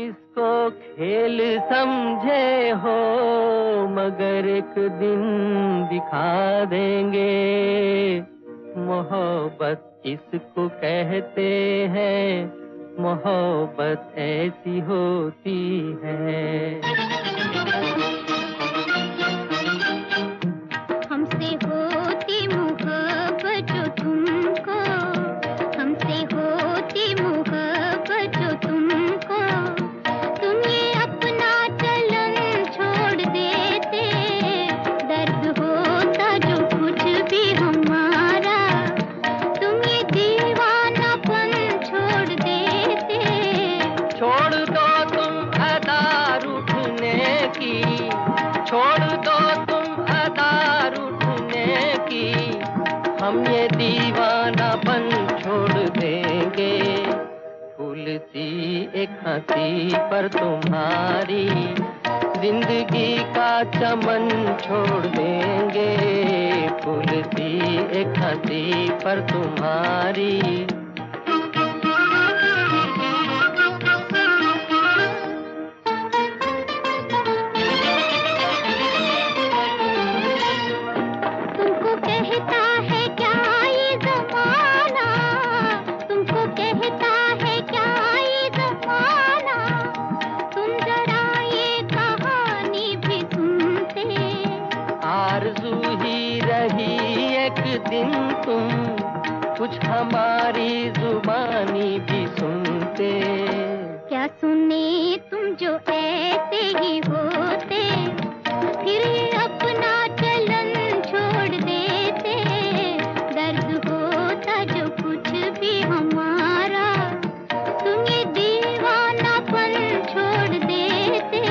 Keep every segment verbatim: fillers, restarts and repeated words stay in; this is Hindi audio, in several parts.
इसको खेल समझे हो, मगर एक दिन दिखा देंगे। मोहब्बत किसको कहते हैं, मोहब्बत ऐसी होती है। हमसे होती मोहब्बत जो तुमको, हमसे होती मोहब्बत जो तुमको, तुम ये अपना चलन छोड़ देते। दर्द होता जो कुछ भी हमारा, तुम ये दीवानापन छोड़ देते। छोड़ दो तुम अदा रूठने की, छोड़ दो तुम अदा रूठने की, हम ये दीवानापन छोड़ देंगे। फूल सी एक हंसी पर तुम्हारी, जिंदगी का चमन छोड़ देंगे। फूल सी एक हंसी पर तुम्हारी। तुमको कहता है क्या ये ज़माना, तुमको कहता है क्या ये ज़माना, तुम जरा ये कहानी भी सुनते। आरज़ू ही रही एक दिन तुम कुछ हमारी जुबानी भी सुनते। क्या सुने तुम जो ऐसे ही होते, फिर ये अपना चलन छोड़ देते। दर्द होता जो कुछ भी हमारा, तुम ये दीवानापन छोड़ देते।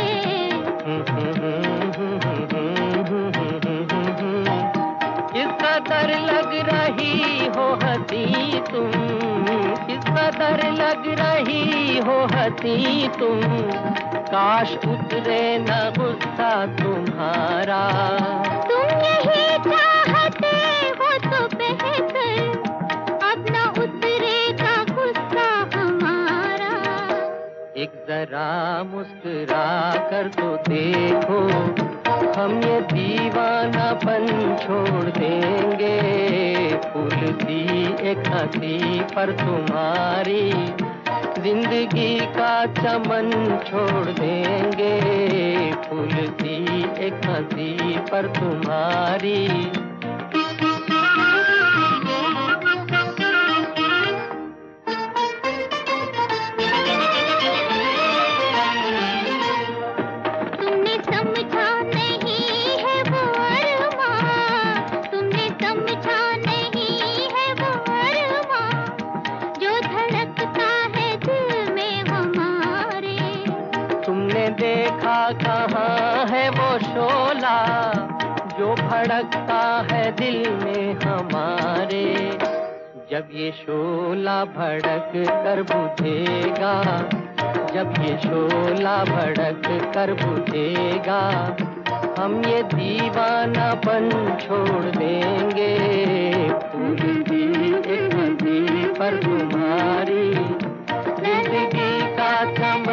किस कदर लग रही हो हंसी तुम, किस कदर लग रही हो हंसी तुम, काश उतरे न गुस्सा तुम्हारा। तुम यही चाहते हो तो बेहतर, अब न उतरेगा गुस्सा हमारा। एक जरा मुस्कुरा कर तो देखो, हम ये दीवानापन छोड़ देंगे। फूल सी एक हंसी पर तुम्हारी, जिंदगी का चमन छोड़ देंगे। फूल सी एक हंसी पर तुम्हारी। तुमने समझा नहीं है वो अरमां, तुमने समझा नहीं है वो अरमां, जो धड़कता है दिल में हमारे। तुमने देखा कहाँ है वो शोला, जो भड़कता है दिल में हमारे। जब ये शोला भड़क कर बुझेगा, जब ये शोला भड़क कर बुझेगा, हम ये दीवानापन छोड़ देंगे। फूल सी एक हंसी पर तुम्हारी, जिंदगी का चमन